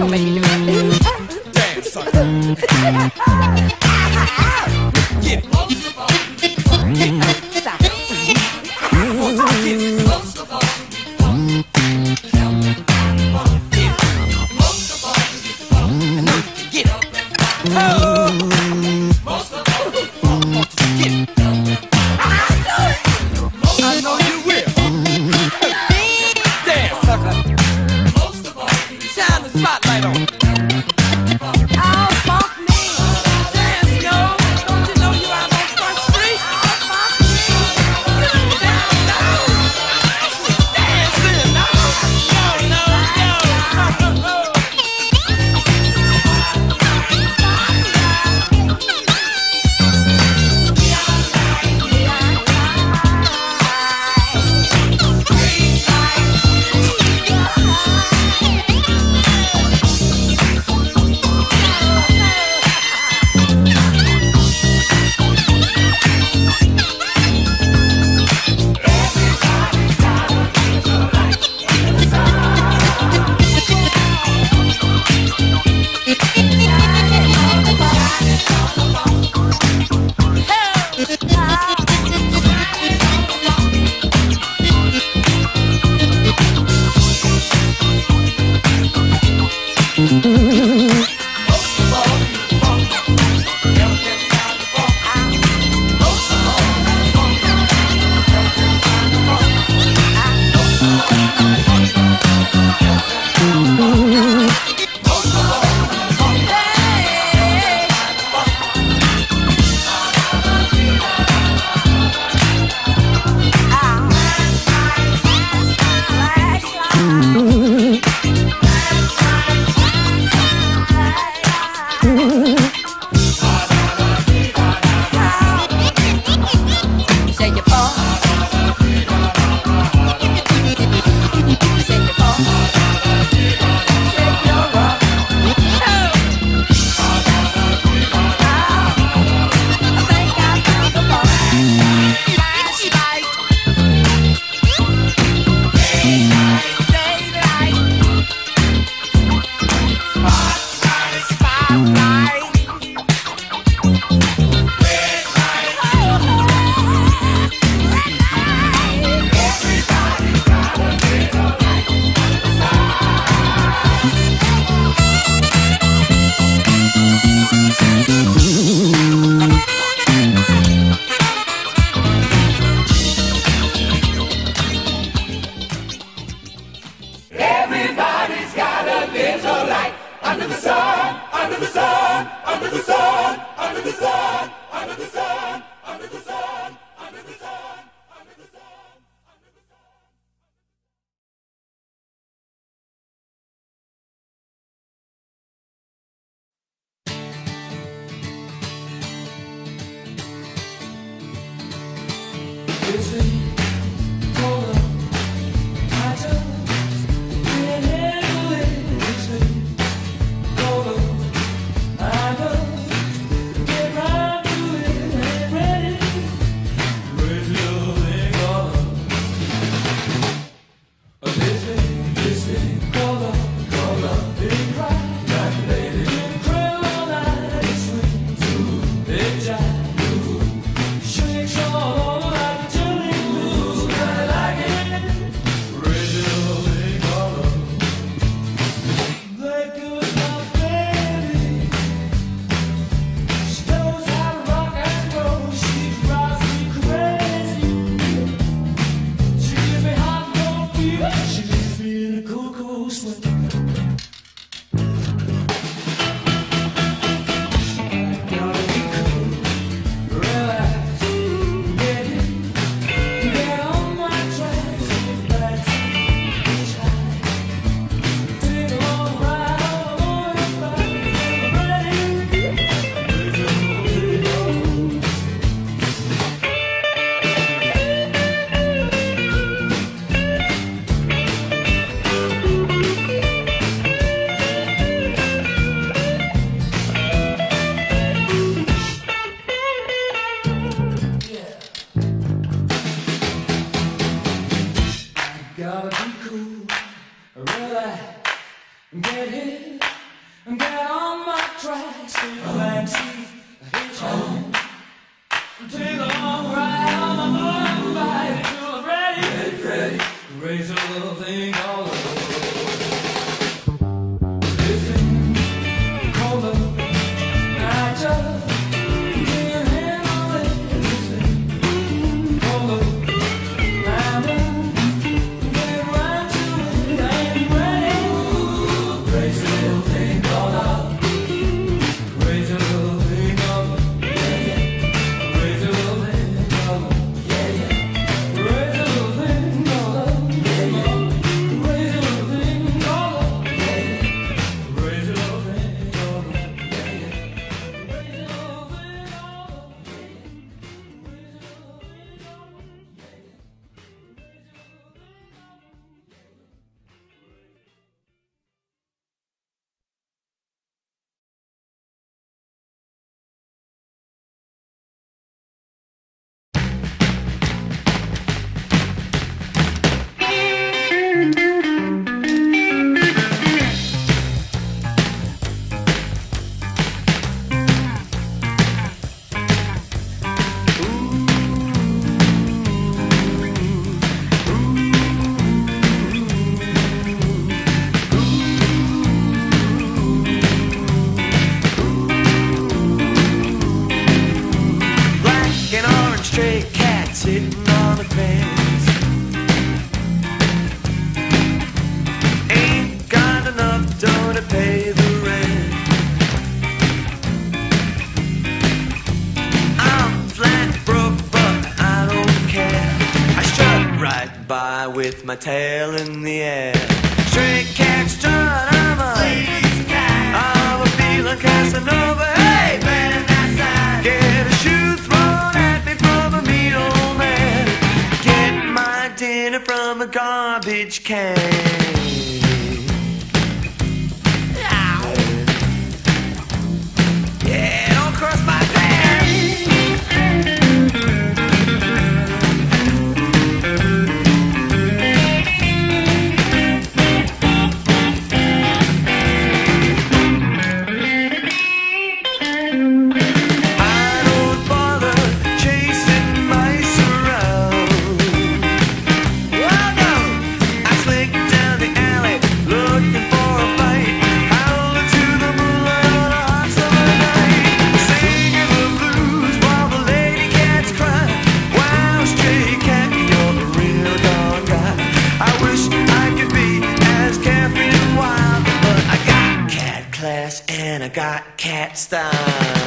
Don't make me do that. Damn, sucker. Get it. Get it. Stop. One time, get it. Get it. Oh! Get it. I know you will. Damn, sucker. Shine the spotlight on. Oh, funk me. Damn, Snow. Don't you know you out on Front Street? Oh, funk me. Down, down. Dancing. No, no, no. Get hit, get on my tracks, take a backseat, hitchhike. Take a long ride on my motorbike till I'm ready. Ready, raise a little thing all over. Listen, hold up, I just can't handle it. Listen, hold up, I'm get right to it. I'm ready. Raise a little thing all up. Raise a little thing all up. Raise a little thing all up. Raise a little thing all up. Raise a little thing all up. Raise a little thing all up. Raise a little thing all up. Black and orange stray cat sitting on the fence. Ain't got enough dough to pay the rent. I'm flat broke, but I don't care. I strut right by with my tail in the air. Stray cat strut, I'm a lady's cat. I'm a feeling Casanova. Hey, man, outside. Get a shoe thrown at me from a mean old man. Get my dinner from a garbage can. Yeah, don't cross my path. I don't bother chasing mice around. Oh no, I slink down the alley looking for a fight, howling to the moonlight on a hot summer night, singing the blues while the lady cats cry. Wow, stray cat, you're the real dog guy. I wish I could be as carefree and wild, but I got cat class and I got cat style.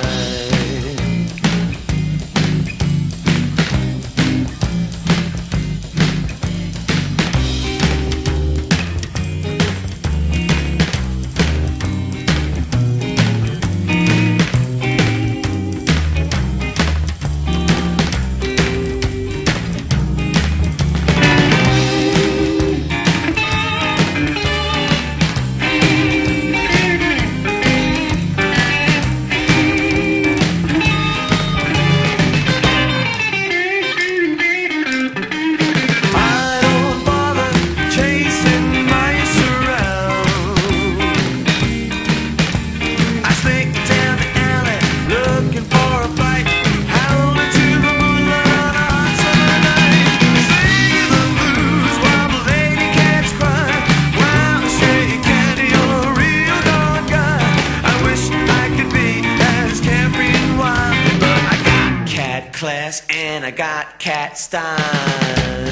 I don't bother chasing mice around. I slink down the alley looking for a fight, howling to the moonlight on a hot summer night, singing the blues while the lady cats cry. Wow, stray cat, you're a real dog guy. I wish I could be as carefree and wild, but I got cat class and I got cat style.